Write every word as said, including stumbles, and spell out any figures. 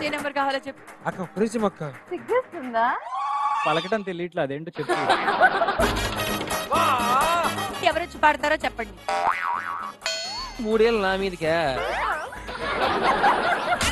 ఏ number కావాలో చెప్పు. అక్క ప్రిన్సిమ్ అక్క. సిగ్గిస్తుందా? పలకటం తెలియట్లే అదేంటో చెప్పు. ఎవరొచ్చి పాడతారో చెప్పండి. మూడేళ్ళు నా మీదకే